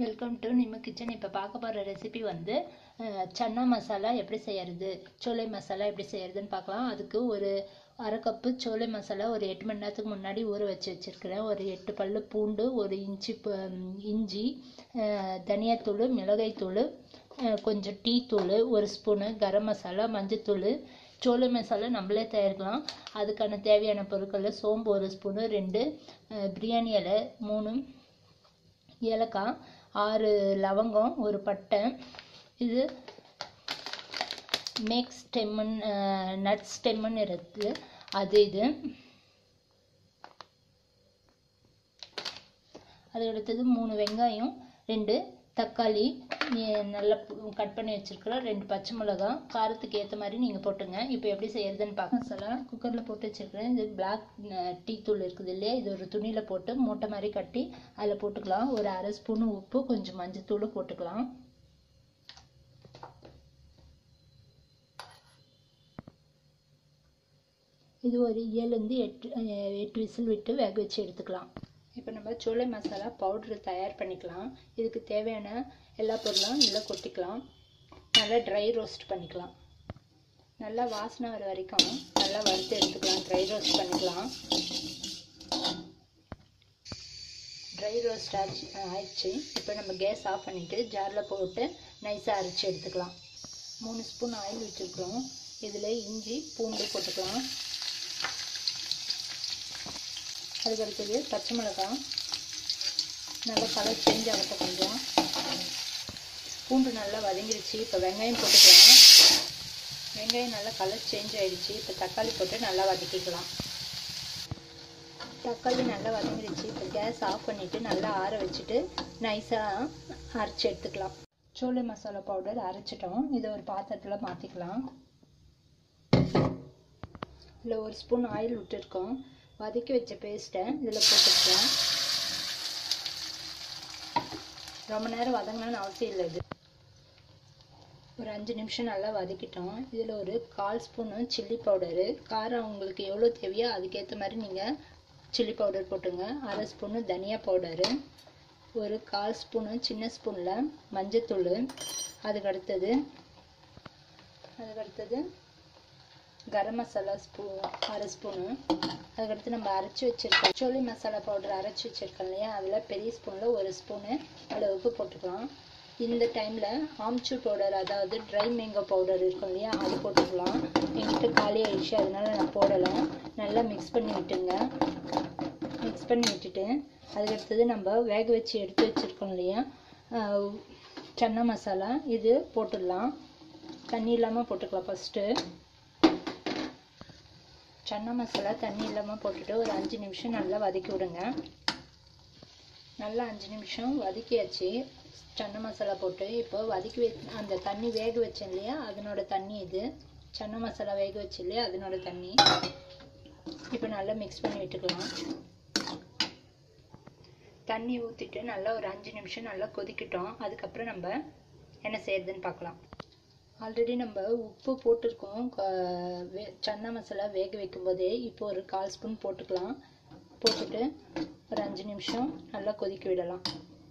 Welcome to நம்ம kitchen. இப்போ பார்க்க போகிற ரெசிபி வந்து சன்னா மசாலா எப்படி செய்யறது, சோலை மசாலா எப்படி செய்யறதுன்னு பார்க்கலாம். அதுக்கு ஒரு அரை கப்பு சோலை மசாலா ஒரு 8 மணி நேரத்துக்கு முன்னாடி ஊற வச்சுருக்கிறேன். ஒரு 8 பல்லு பூண்டு, ஒரு இஞ்சி, தனியாத்தூள், மிளகாய்த்தூள், கொஞ்சம் டீ தூள், ஒரு ஸ்பூனு கரம் மசாலா, மஞ்சத்தூள். சோலை மசாலா நம்மளே தயாரிக்கலாம். அதுக்கான தேவையான பொருட்கள்: சோம்பு ஒரு ஸ்பூனு, 2 பிரியாணி இலை, 3 ஏலக்காய், 6 லவங்கம், ஒரு பட்டை. இது மேக்ஸ் ஸ்டெம்மன் நட் ஸ்டெம்மன் இருக்குது, அது இது. அது அடுத்தது 3 வெங்காயம், 2 தக்காளி நல்லா கட் பண்ணி வச்சுருக்கிறோம், 2 பச்சை மிளகாய். காரத்துக்கு ஏற்ற மாதிரி நீங்கள் போட்டுங்க. இப்போ எப்படி செய்யறதுன்னு பார்க்க. மசாலா குக்கரில் போட்டு வச்சுருக்கிறேன். இது பிளாக் டீ தூள் இருக்குது இல்லையா, இது ஒரு துணியில் போட்டு மூட்டை மாதிரி கட்டி அதில் போட்டுக்கலாம். ஒரு அரை ஸ்பூன் உப்பு, கொஞ்சம் மஞ்சத்தூள் போட்டுக்கலாம். இது ஒரு 7லேருந்து 8 விசில் விட்டு வேக வச்சு எடுத்துக்கலாம். இப்போ நம்ம சோலை மசாலா பவுட்ரு தயார் பண்ணிக்கலாம். இதுக்கு தேவையான எல்லா பொருளும் இதில் கொட்டிக்கலாம். நல்லா ட்ரை ரோஸ்ட் பண்ணிக்கலாம். நல்லா வாசனை வர வரைக்கும் நல்லா வறுத்து எடுத்துக்கலாம். ட்ரை ரோஸ்ட் பண்ணிக்கலாம். ட்ரை ரோஸ்ட் ஆயிடுச்சு. இப்போ நம்ம கேஸ் ஆஃப் பண்ணிவிட்டு ஜாரில் போட்டு நைஸாக அரைச்சி எடுத்துக்கலாம். 3 ஸ்பூன் ஆயில் வச்சுருக்கிறோம். இதில் இஞ்சி பூண்டு போட்டுக்கலாம். அதுக்கடுத்தது பச்சை மிளகாய் நல்லா கலர் சேஞ்ச் ஆகட்டும். கொஞ்சம் பூண்டு நல்லா வதங்கிடுச்சு. இப்போ வெங்காயம் போட்டுக்கலாம். வெங்காயம் நல்லா கலர் சேஞ்ச் ஆகிடுச்சு. இப்போ தக்காளி போட்டு நல்லா வதக்கிக்கலாம். தக்காளி நல்லா வதங்கிடுச்சு. இப்போ கேஸ் ஆஃப் பண்ணிவிட்டு நல்லா ஆற வச்சுட்டு நைஸாக அரைச்சி எடுத்துக்கலாம். சோலை மசாலா பவுடர் அரைச்சிட்டோம். இதை ஒரு பாத்திரத்தில் மாற்றிக்கலாம். இதில் ஒரு ஸ்பூன் ஆயில் விட்டுருக்கோம். வதக்கி வச்ச பேஸ்ட்டை இதில் போட்டுக்கலாம். ரொம்ப நேரம் வதங்கணும்னு அவசியம் இல்லை. இது ஒரு 5 நிமிஷம் நல்லா வதக்கிட்டோம். இதில் ஒரு 1/4 ஸ்பூனு சில்லி பவுடரு. காரம் உங்களுக்கு எவ்வளோ தேவையோ அதுக்கேற்ற மாதிரி நீங்கள் சில்லி பவுடர் போட்டுங்க. அரை ஸ்பூனு தனியா பவுடரு, ஒரு 1/4 ஸ்பூனு சின்ன ஸ்பூனில் மஞ்சத்தூள். அதுக்கடுத்தது கரம் மசாலா அரை ஸ்பூனு. அதுக்கடுத்து நம்ம அரைச்சி வச்சுருக்கோம் சோலை மசாலா பவுடர் அரைச்சி வச்சுருக்கோம் இல்லையா, அதில் பெரிய ஸ்பூனில் ஒரு ஸ்பூனு அளவுக்கு போட்டுக்கலாம். இந்த டைமில் ஆம்ச்சூர் பவுடர், அதாவது ட்ரை மேங்கோ பவுடர் இருக்கும் இல்லையா, அது போட்டுக்கலாம். எங்கிட்ட காலி ஆயிடுச்சு, அதனால நான் போடலாம். நல்லா மிக்ஸ் பண்ணி விட்டுங்க. மிக்ஸ் பண்ணி விட்டுட்டு அதுக்கடுத்தது நம்ம வேக வச்சு எடுத்து வச்சுருக்கோம் இல்லையா சன்னா மசாலா, இது போட்டுடலாம். தண்ணி இல்லாமல் போட்டுக்கலாம். ஃபஸ்ட்டு சன்னா மசாலா தண்ணி இல்லாமல் போட்டுட்டு ஒரு 5 நிமிஷம் நல்லா வதக்கி விடுங்க. நல்லா 5 நிமிஷம் வதக்கியாச்சு சன்னா மசாலா போட்டு. இப்போ வதக்கி அந்த தண்ணி வேக வச்சேன் இல்லையா, அதனோட தண்ணி இது. சன்னா மசாலா வேக வச்சு இல்லையா, அதனோட தண்ணி. இப்போ நல்லா மிக்ஸ் பண்ணி விட்டுக்கலாம். தண்ணி ஊற்றிட்டு நல்லா ஒரு 5 நிமிஷம் நல்லா கொதிக்கிட்டோம். அதுக்கப்புறம் நம்ம என்ன செய்யறதுன்னு பார்க்கலாம். ஆல்ரெடி நம்ம உப்பு போட்டிருக்கோம் சன்னா மசாலா வேக வைக்கும் போதே. இப்போ ஒரு 1/4 ஸ்பூன் போட்டுக்கலாம். போட்டுட்டு ஒரு 5 நிமிஷம் நல்லா கொதிக்க விடலாம்.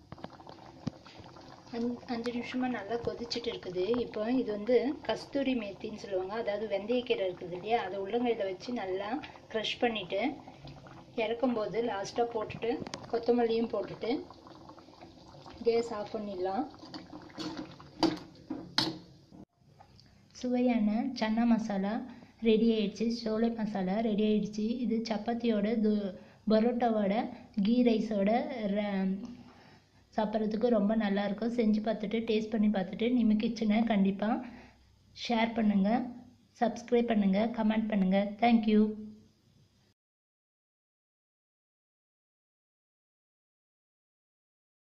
5 நிமிஷமாக நல்லா கொதிச்சுட்டு இருக்குது. இப்போ இது வந்து கஸ்தூரி மேத்தின்னு சொல்லுவாங்க, அதாவது வெந்தயக்கீரை இருக்குது இல்லையா, அதை உள்ளங்கையில் வச்சு நல்லா க்ரஷ் பண்ணிவிட்டு இறக்கும்போது லாஸ்ட்டாக போட்டுட்டு கொத்தமல்லியும் போட்டுட்டு கேஸ் ஆஃப் பண்ணிடலாம். சுவையான சன்னா மசாலா ரெடி ஆயிடுச்சு. சோலை மசாலா ரெடி ஆயிடுச்சு. இது சப்பாத்தியோட, பரோட்டாவோட, கீ ரைஸோட சாப்பிட்றதுக்கு ரொம்ப நல்லாயிருக்கும். செஞ்சு பார்த்துட்டு டேஸ்ட் பண்ணி பார்த்துட்டு நம்ம கிச்சனை கண்டிப்பாக ஷேர் பண்ணுங்கள், சப்ஸ்கிரைப் பண்ணுங்கள், கமெண்ட் பண்ணுங்கள். தேங்க்யூ.